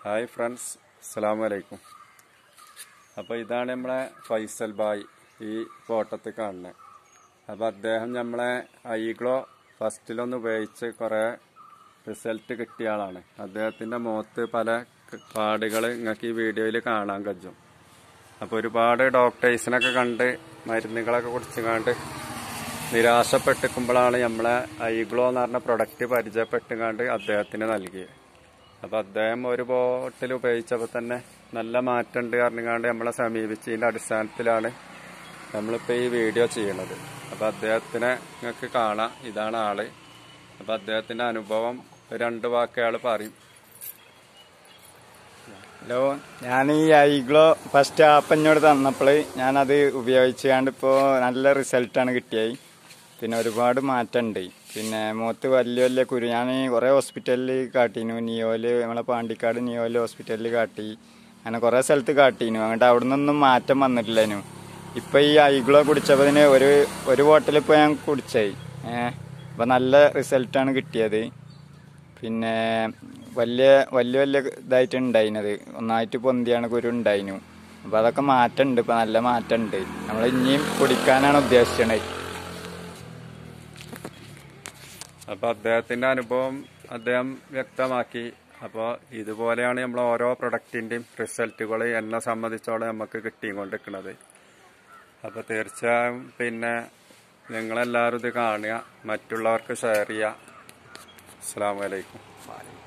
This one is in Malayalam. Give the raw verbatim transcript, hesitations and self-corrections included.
ഹായ് ഫ്രണ്ട്സ്, അസ്സലാമു അലൈക്കും. അപ്പോൾ ഇതാണ് നമ്മളെ ഫൈസൽ ബായ് ഈ ഫോട്ടോത്തിൽ കാണുന്നത്. അപ്പോൾ അദ്ദേഹം നമ്മളെ ഐഗ്ലോ ഫസ്റ്റിലൊന്ന് ഉപയോഗിച്ച് കുറേ റിസൾട്ട് കിട്ടിയ ആളാണ്. അദ്ദേഹത്തിൻ്റെ മുഖത്ത് പല പാടുകൾ നിങ്ങൾക്ക് ഈ വീഡിയോയിൽ കാണാൻ കഴിയും. അപ്പോൾ ഒരുപാട് ഡോക്ടേഴ്സിനൊക്കെ കണ്ട് മരുന്നുകളൊക്കെ കുടിച്ച് കണ്ട് നിരാശപ്പെട്ടിരിക്കുമ്പോഴാണ് നമ്മളെ ഐഗ്ലോ എന്ന് പറഞ്ഞ പ്രൊഡക്റ്റ് പരിചയപ്പെട്ടുകൊണ്ട് അദ്ദേഹത്തിന് നൽകിയത്. അപ്പോൾ അദ്ദേഹം ഒരു ബോട്ടിൽ ഉപയോഗിച്ചപ്പോൾ തന്നെ നല്ല മാറ്റമുണ്ട് പറഞ്ഞുകൊണ്ട് നമ്മളെ സമീപിച്ചതിൻ്റെ അടിസ്ഥാനത്തിലാണ് നമ്മളിപ്പോൾ ഈ വീഡിയോ ചെയ്യണത്. അപ്പോൾ അദ്ദേഹത്തിനെ നിങ്ങൾക്ക് കാണാം, ഇതാണ് ആള്. അപ്പോൾ അദ്ദേഹത്തിൻ്റെ അനുഭവം രണ്ട് വാക്ക് അയാൾ പറയും. ഹലോ, ഞാൻ ഈ ഐഗ്ലോ ഫസ്റ്റ് ആപ്പ് എന്നോട് തന്നപ്പോൾ ഞാനത് ഉപയോഗിച്ചുകൊണ്ട് ഇപ്പോൾ നല്ല റിസൾട്ടാണ് കിട്ടിയത്. പിന്നെ ഒരുപാട് മാറ്റമുണ്ട്. പിന്നെ മുഖത്ത് വലിയ വലിയ കുരു, ഞാൻ കുറേ ഹോസ്പിറ്റലിൽ കാട്ടീനു. നിയോല്, നമ്മളെ പാണ്ടിക്കാട് നിയോല് ഹോസ്പിറ്റലിൽ കാട്ടി, അങ്ങനെ കുറേ സ്ഥലത്ത് കാട്ടീനു. അങ്ങോട്ട് അവിടെ നിന്നൊന്നും മാറ്റം വന്നിട്ടില്ലേനു. ഇപ്പം ഈ ഐഗ്ലോ കുടിച്ചപ്പോൾ ഇതിന് ഒരു ഒരു ബോട്ടിൽ ഇപ്പോൾ ഞാൻ കുടിച്ചായി. ഏഹ് അപ്പം നല്ല റിസൾട്ടാണ് കിട്ടിയത്. പിന്നെ വലിയ വലിയ വലിയ ഇതായിട്ട് ഉണ്ടായിരുന്നത്, ഒന്നായിട്ട് പൊന്തിയാണ് കുരു ഉണ്ടായിരുന്നു. അപ്പോൾ അതൊക്കെ മാറ്റമുണ്ട്, ഇപ്പം നല്ല മാറ്റമുണ്ട്. നമ്മൾ ഇനിയും കുടിക്കാനാണ് ഉദ്ദേശിച്ചത്. അപ്പോൾ അദ്ദേഹത്തിൻ്റെ അനുഭവം അദ്ദേഹം വ്യക്തമാക്കി. അപ്പോൾ ഇതുപോലെയാണ് നമ്മൾ ഓരോ പ്രൊഡക്റ്റിൻ്റെയും റിസൾട്ടുകൾ എന്നെ സംബന്ധിച്ചോളം നമുക്ക് കിട്ടിക്കൊണ്ടിരിക്കുന്നത്. അപ്പോൾ തീർച്ചയായും പിന്നെ നിങ്ങളെല്ലാവരും ഇത് കാണുക, മറ്റുള്ളവർക്ക് ഷെയർ ചെയ്യുക. അസ്സലാമു അലൈക്കും.